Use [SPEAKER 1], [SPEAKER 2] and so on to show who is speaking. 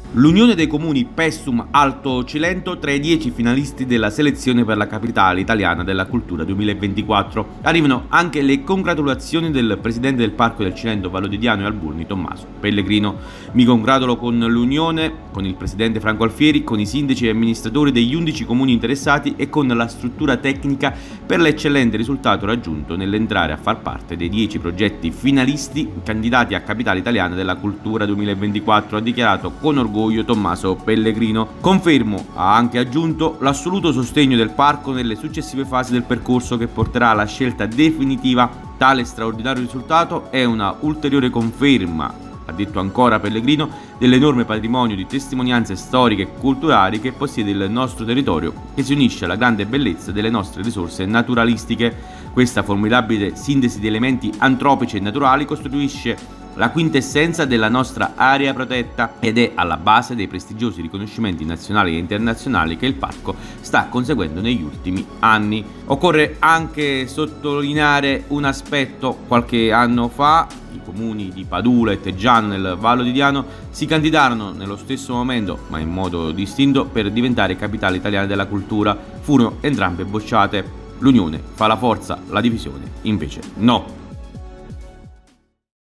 [SPEAKER 1] L'Unione dei Comuni Pessum Alto Cilento tra i 10 finalisti della selezione per la capitale italiana della cultura 2024. Arrivano anche le congratulazioni del presidente del Parco del Cilento Vallo di Diano e Alburni, Tommaso Pellegrino. Mi congratulo con l'Unione, con il presidente Franco Alfieri, con i sindaci e amministratori degli 11 comuni interessati e con la struttura tecnica per l'eccellente risultato raggiunto nell'entrare a far parte dei 10 progetti finalisti candidati a capitale italiana della cultura 2024, ha dichiarato con orgoglio Tommaso Pellegrino. Confermo, ha anche aggiunto, l'assoluto sostegno del parco nelle successive fasi del percorso che porterà alla scelta definitiva. Tale straordinario risultato è una ulteriore conferma, ha detto ancora Pellegrino, dell'enorme patrimonio di testimonianze storiche e culturali che possiede il nostro territorio, che si unisce alla grande bellezza delle nostre risorse naturalistiche. Questa formidabile sintesi di elementi antropici e naturali costituisce la quintessenza della nostra area protetta ed è alla base dei prestigiosi riconoscimenti nazionali e internazionali che il parco sta conseguendo negli ultimi anni. Occorre anche sottolineare un aspetto: qualche anno fa i comuni di Padula e Teggiano nel Vallo di Diano si candidarono nello stesso momento, ma in modo distinto, per diventare capitale italiana della cultura. Furono entrambe bocciate. L'unione fa la forza, la divisione invece no.